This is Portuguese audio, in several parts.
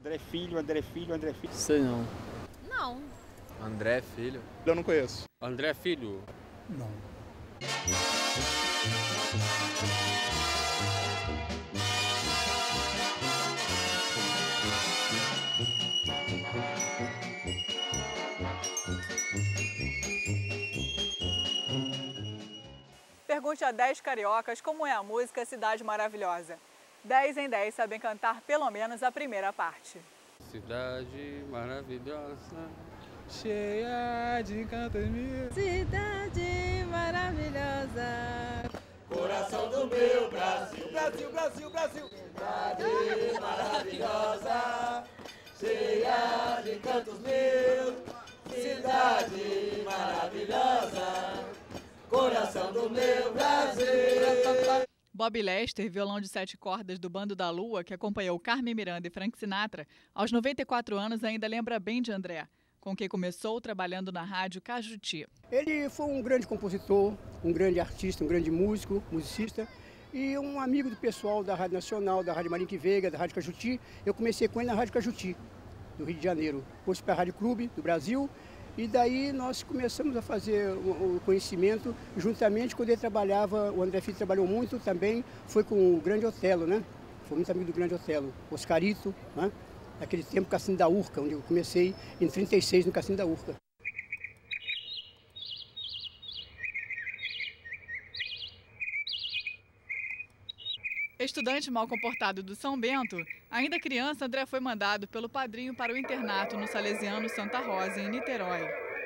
André Filho, André Filho, André Filho. Sei não. Não. André Filho? Eu não conheço. André Filho? Não. Pergunte a 10 cariocas como é a música Cidade Maravilhosa. 10 em 10 sabem cantar pelo menos a primeira parte. Cidade maravilhosa, cheia de encantos mil. Cidade maravilhosa. Coração do meu Brasil, Brasil, Brasil, Brasil. Cidade maravilhosa, cheia de encantos mil. Cidade maravilhosa, coração do meu Brasil. Bob Lester, violão de 7 cordas do Bando da Lua, que acompanhou Carmen Miranda e Frank Sinatra, aos 94 anos ainda lembra bem de André, com quem começou trabalhando na rádio Cajuti. Ele foi um grande compositor, um grande artista, um grande músico, musicista e um amigo do pessoal da Rádio Nacional, da Rádio Marinque Veiga, da Rádio Cajuti. Eu comecei com ele na Rádio Cajuti, do Rio de Janeiro. Depois para a Rádio Clube do Brasil. E daí nós começamos a fazer o conhecimento juntamente quando ele trabalhava, o André Filho trabalhou muito também, foi com o Grande Otelo, né? Foi muito amigo do Grande Otelo, Oscarito, né? Naquele tempo Cassino da Urca, onde eu comecei em 36 no Cassino da Urca. Estudante mal comportado do São Bento, ainda criança, André foi mandado pelo padrinho para o internato no Salesiano Santa Rosa, em Niterói.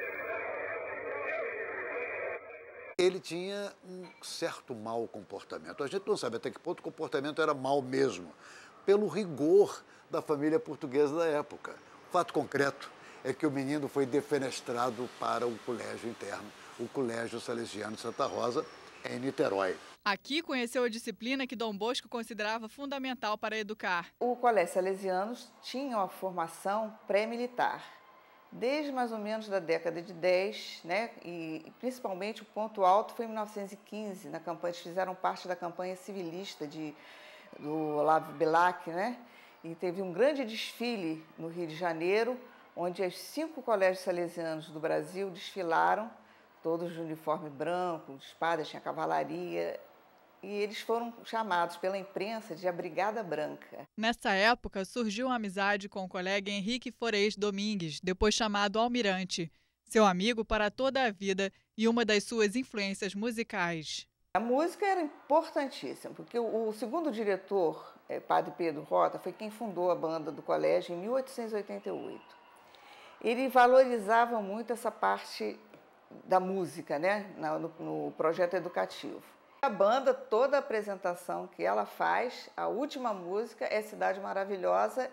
Ele tinha um certo mau comportamento. A gente não sabe até que ponto o comportamento era mau mesmo, pelo rigor da família portuguesa da época. O fato concreto é que o menino foi defenestrado para o colégio interno, o Colégio Salesiano Santa Rosa, em Niterói. Aqui conheceu a disciplina que Dom Bosco considerava fundamental para educar. O Colégio Salesianos tinha uma formação pré-militar, desde mais ou menos da década de 10, né? E principalmente o ponto alto foi em 1915, na campanha, eles fizeram parte da campanha civilista do Olavo Bilac, né? E teve um grande desfile no Rio de Janeiro, onde os 5 colégios salesianos do Brasil desfilaram, todos de uniforme branco, de espada, tinha cavalaria. E eles foram chamados pela imprensa de a Brigada Branca. Nessa época, surgiu uma amizade com o colega Henrique Forês Domingues, depois chamado Almirante, seu amigo para toda a vida e uma das suas influências musicais. A música era importantíssima, porque o segundo diretor, Padre Pedro Rota, foi quem fundou a banda do colégio em 1888. Ele valorizava muito essa parte da música, né, no projeto educativo. A banda, toda a apresentação que ela faz, a última música é Cidade Maravilhosa.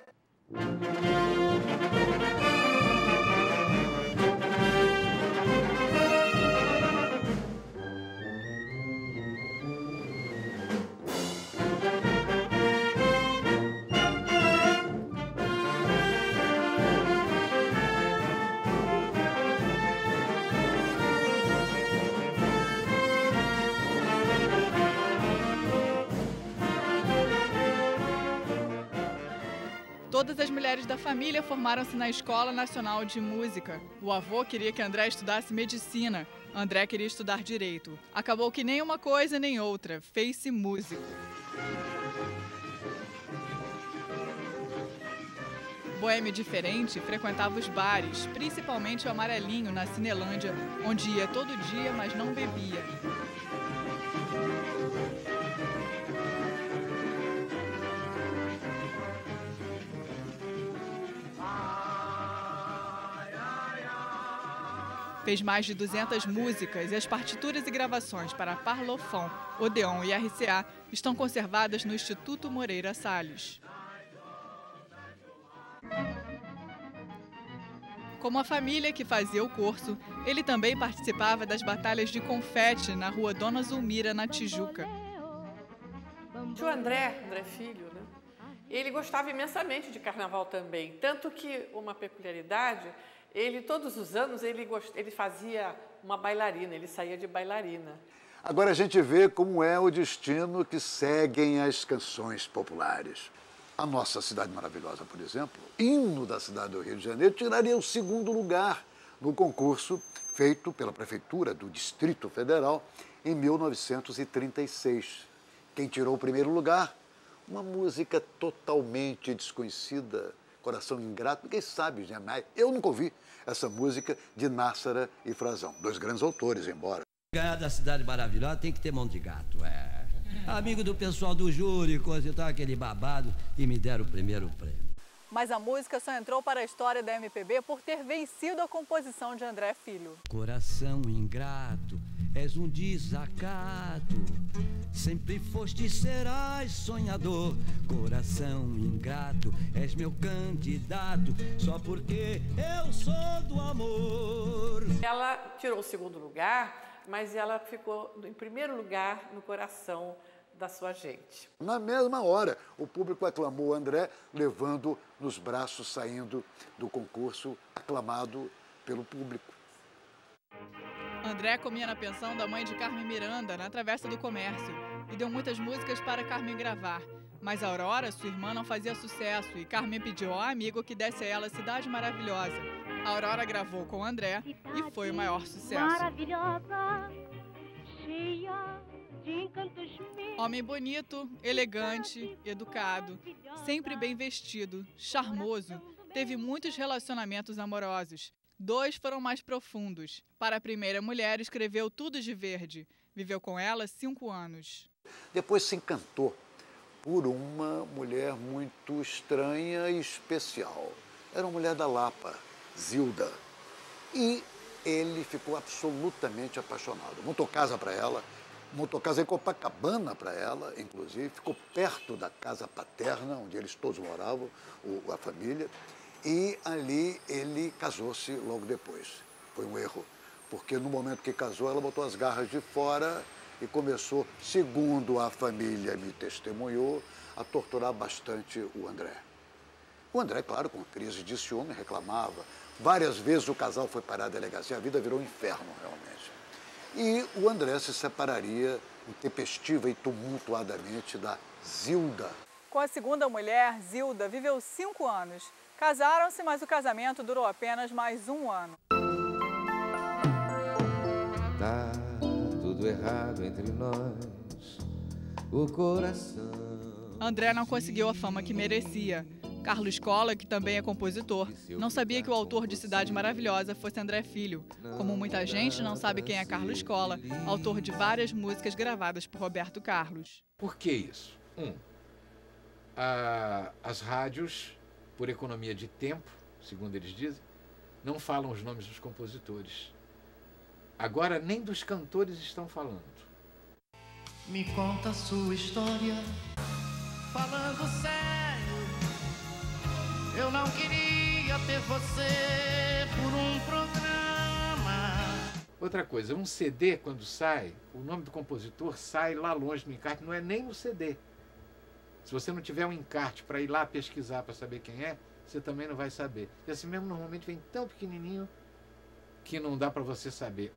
Todas as mulheres da família formaram-se na Escola Nacional de Música. O avô queria que André estudasse medicina. André queria estudar direito. Acabou que nem uma coisa nem outra, fez-se músico. Boêmio diferente, frequentava os bares, principalmente o Amarelinho, na Cinelândia, onde ia todo dia, mas não bebia. Fez mais de 200 músicas e as partituras e gravações para Parlophone, Odeon e RCA estão conservadas no Instituto Moreira Salles. Como a família que fazia o curso, ele também participava das batalhas de confete na rua Dona Zulmira, na Tijuca. O tio André Filho, né? Ele gostava imensamente de carnaval também, tanto que uma peculiaridade, ele todos os anos ele fazia uma bailarina, ele saía de bailarina. Agora a gente vê como é o destino que seguem as canções populares. A Nossa Cidade Maravilhosa, por exemplo, hino da cidade do Rio de Janeiro, tiraria o 2º lugar no concurso feito pela Prefeitura do Distrito Federal em 1936. Quem tirou o 1º lugar? Uma música totalmente desconhecida, Coração Ingrato. Ninguém sabe, jamais. Eu nunca ouvi essa música de Nássara e Frazão, 2 grandes autores, embora. Ganhar da Cidade Maravilhosa tem que ter mão de gato, Amigo do pessoal do júri, coisa e tal, aquele babado, e me deram o 1º prêmio. Mas a música só entrou para a história da MPB por ter vencido a composição de André Filho. Coração ingrato, és um desacato, sempre foste e serás sonhador. Coração ingrato, és meu candidato, só porque eu sou do amor. Ela tirou o 2º lugar, mas ela ficou em 1º lugar no coração da sua gente. Na mesma hora, o público aclamou André, levando nos braços, saindo do concurso, aclamado pelo público. André comia na pensão da mãe de Carmen Miranda, na Travessa do Comércio, e deu muitas músicas para Carmen gravar. Mas Aurora, sua irmã, não fazia sucesso e Carmen pediu ao amigo que desse a ela Cidade Maravilhosa. A Aurora gravou com André e foi o maior sucesso. Maravilhosa, cheia de encantos meus. Homem bonito, elegante, educado, sempre bem vestido, charmoso, teve muitos relacionamentos amorosos. 2 foram mais profundos. Para a primeira mulher, escreveu Tudo de Verde. Viveu com ela 5 anos. Depois se encantou por uma mulher muito estranha e especial. Era uma mulher da Lapa, Zilda. E ele ficou absolutamente apaixonado. Montou casa para ela, montou casa em Copacabana para ela, inclusive. Ficou perto da casa paterna, onde eles todos moravam, a família. E ali ele casou-se logo depois. Foi um erro, porque no momento que casou, ela botou as garras de fora e começou, segundo a família me testemunhou, a torturar bastante o André. O André, claro, com crise de ciúme, reclamava. Várias vezes o casal foi parar à delegacia, a vida virou um inferno, realmente. E o André se separaria intempestiva e tumultuadamente da Zilda. Com a segunda mulher, Zilda, viveu 5 anos. Casaram-se, mas o casamento durou apenas mais 1 ano. Tá tudo errado entre nós, o coração. André não conseguiu a fama que merecia. Carlos Cola, que também é compositor, não sabia que o autor de Cidade Maravilhosa fosse André Filho. Como muita gente não sabe quem é Carlos Cola, autor de várias músicas gravadas por Roberto Carlos. Por que isso? As rádios, por economia de tempo, segundo eles dizem, não falam os nomes dos compositores. Agora nem dos cantores estão falando. Me conta a sua história, falando sério. Eu não queria ter você por um programa. Outra coisa, um CD, quando sai, o nome do compositor sai lá longe no encarte, não é nem no CD. Se você não tiver um encarte para ir lá pesquisar para saber quem é, você também não vai saber. E assim mesmo, normalmente vem tão pequenininho que não dá para você saber.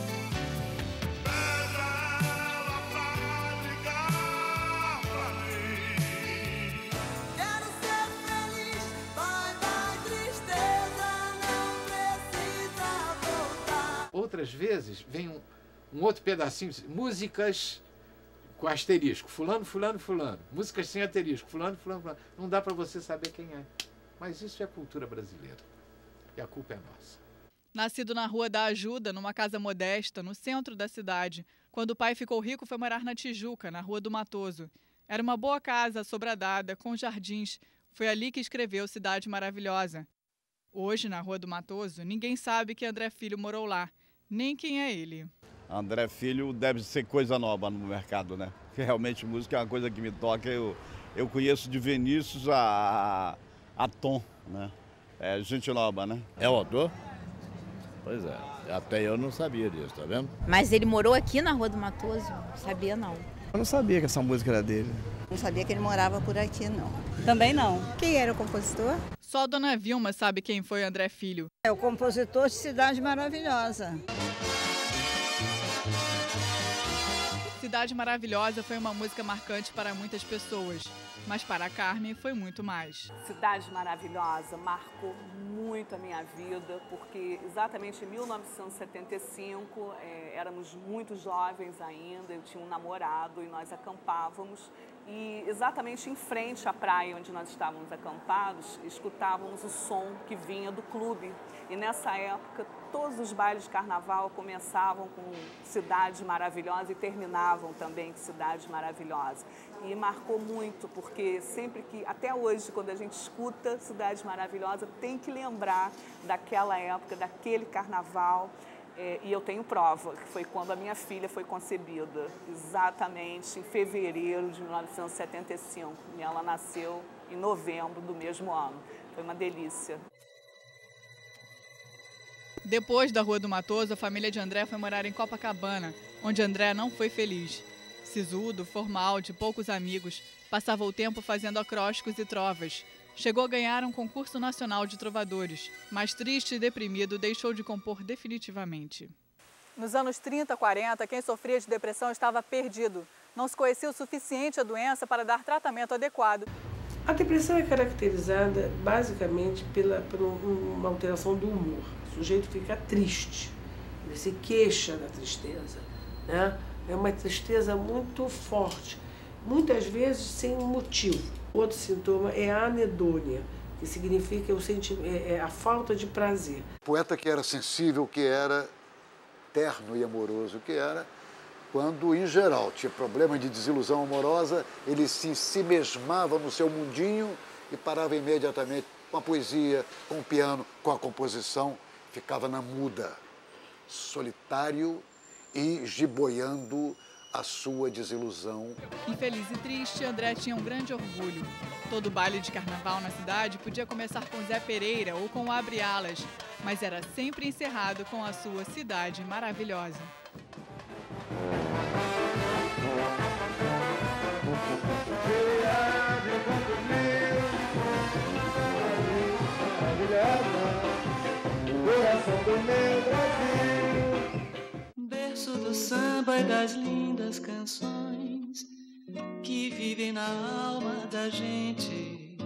Outras vezes vem um outro pedacinho, músicas com asterisco, fulano, fulano, fulano, músicas sem asterisco, fulano, fulano, fulano. Não dá para você saber quem é. Mas isso é cultura brasileira. E a culpa é nossa. Nascido na Rua da Ajuda, numa casa modesta, no centro da cidade. Quando o pai ficou rico, foi morar na Tijuca, na Rua do Matoso. Era uma boa casa, sobradada, com jardins. Foi ali que escreveu Cidade Maravilhosa. Hoje, na Rua do Matoso, ninguém sabe que André Filho morou lá, nem quem é ele. André Filho deve ser coisa nova no mercado, né? Porque realmente música é uma coisa que me toca. Eu conheço de Vinícius a Tom, né? É gente nova, né? É o autor? Pois é, até eu não sabia disso, tá vendo? Mas ele morou aqui na Rua do Matoso? Sabia não. Eu não sabia que essa música era dele. Não sabia que ele morava por aqui, não. Também não. Quem era o compositor? Só a dona Vilma sabe quem foi André Filho. É o compositor de Cidade Maravilhosa. Cidade Maravilhosa foi uma música marcante para muitas pessoas, mas para a Carmen foi muito mais. Cidade Maravilhosa marcou muito a minha vida, porque exatamente em 1975, éramos muito jovens ainda, eu tinha um namorado e nós acampávamos. E exatamente em frente à praia onde nós estávamos acampados, escutávamos o som que vinha do clube. E nessa época, todos os bailes de carnaval começavam com Cidade Maravilhosa e terminavam também com Cidade Maravilhosa. E marcou muito, porque sempre que, até hoje, quando a gente escuta Cidade Maravilhosa, tem que lembrar daquela época, daquele carnaval. E eu tenho prova, que foi quando a minha filha foi concebida, exatamente em fevereiro de 1975. E ela nasceu em novembro do mesmo ano. Foi uma delícia. Depois da Rua do Matoso, a família de André foi morar em Copacabana, onde André não foi feliz. Sisudo, formal, de poucos amigos, passava o tempo fazendo acrósticos e trovas. Chegou a ganhar um concurso nacional de trovadores, mas triste e deprimido, deixou de compor definitivamente. Nos anos 30, 40, quem sofria de depressão estava perdido. Não se conhecia o suficiente a doença para dar tratamento adequado. A depressão é caracterizada basicamente por uma alteração do humor. O sujeito fica triste, ele se queixa da tristeza, né? É uma tristeza muito forte, muitas vezes sem um motivo. Outro sintoma é a anedônia, que significa a falta de prazer. Poeta que era sensível, que era terno e amoroso, que era quando, em geral, tinha problema de desilusão amorosa, ele se mesmava no seu mundinho e parava imediatamente com a poesia, com o piano, com a composição, ficava na muda, solitário e jiboiando a sua desilusão. Infeliz e triste, André tinha um grande orgulho. Todo baile de carnaval na cidade podia começar com Zé Pereira ou com o Abre Alas, mas era sempre encerrado com a sua Cidade Maravilhosa. Berço do samba e das lindas canções que vivem na alma da gente.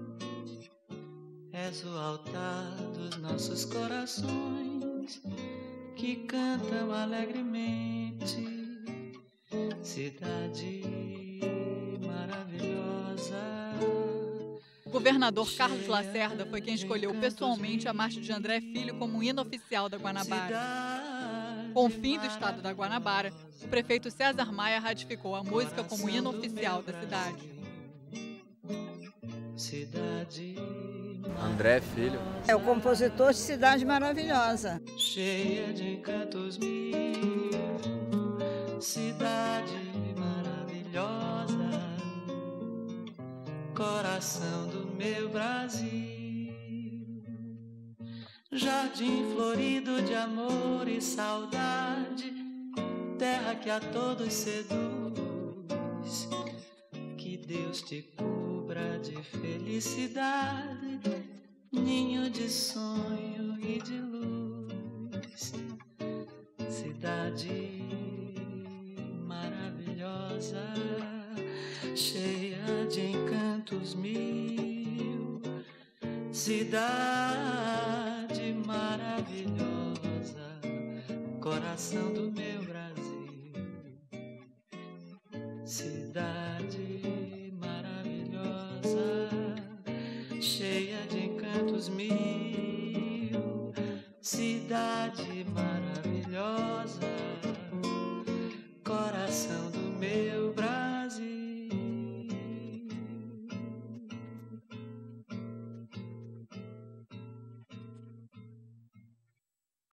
És o altar dos nossos corações que cantam alegremente. Cidade maravilhosa. O governador Carlos Lacerda foi quem escolheu pessoalmente a marcha de André Filho como hino oficial da Guanabara. Com o fim do estado da Guanabara, o prefeito César Maia ratificou a música como hino oficial da cidade. André Filho é o compositor de Cidade Maravilhosa. Cheia de encantos mil, cidade maravilhosa, coração do meu Brasil. Jardim florido de amor e saudade, terra que a todos seduz. Que Deus te cubra de felicidade, ninho de sonho e de luz. Cidade maravilhosa, cheia de encantos mil. Cidade maravilhosa, coração do meu Brasil. Cidade maravilhosa, cheia de encantos mil. Cidade maravilhosa, coração do meu